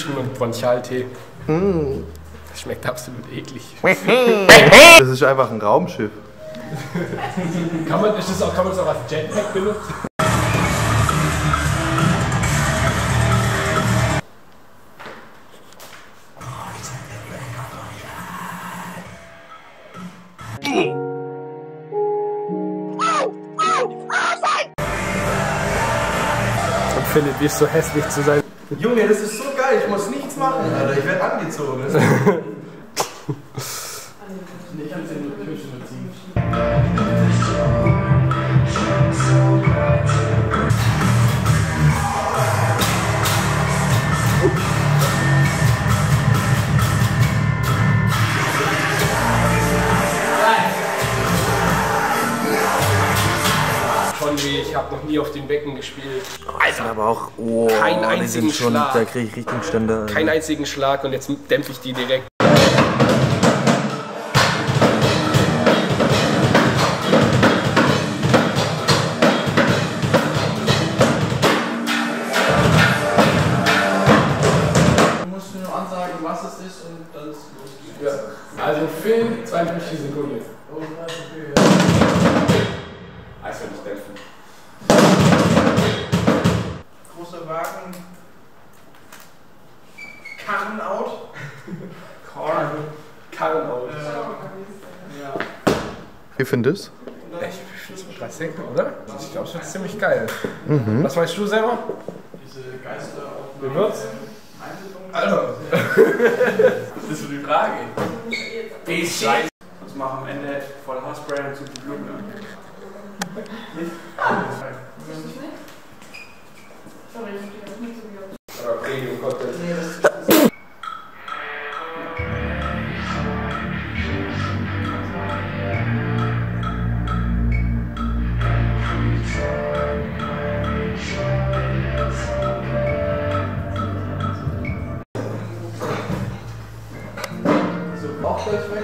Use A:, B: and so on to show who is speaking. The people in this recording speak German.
A: Husten- und Bronchialtee. Das schmeckt absolut eklig.
B: Das ist einfach ein Raumschiff.
A: Kann man das auch als Jetpack benutzen? Und Philipp, wie ist so hässlich zu sein?
B: Junge, das ist so geil, ich muss nichts machen, Alter. Ich werde angezogen. Ich kann es in die Küche ziehen.
A: Ich habe noch nie auf den Becken gespielt.
B: Alter, aber auch, oh,
A: keinen einzigen
B: schon,
A: Schlag.
B: Da kriege ich richtig Stände.
A: Keinen einzigen Schlag und jetzt dämpfe ich die direkt.
C: Du musst nur ansagen, was es ist und dann ist es losgeht.
A: Ja. Also Film, 52 Sekunden.
C: Oh, okay.
A: Also nicht dämpfen.
C: Großer Wagen. Karren out.
A: Karren out.
C: Ja.
B: Wie findest
A: Ich finde es klasse, oder? Ich glaube, es wird ziemlich geil. Was weißt du selber?
C: Diese Geister auf
A: Wie wird's?
C: Alter.
A: Das ist so die Frage. Die ist scheiße.
C: Das machen am Ende voll Haarspray und zu viel Blut.
A: Aber Premium Content.
C: So, Bauchfleisch weg.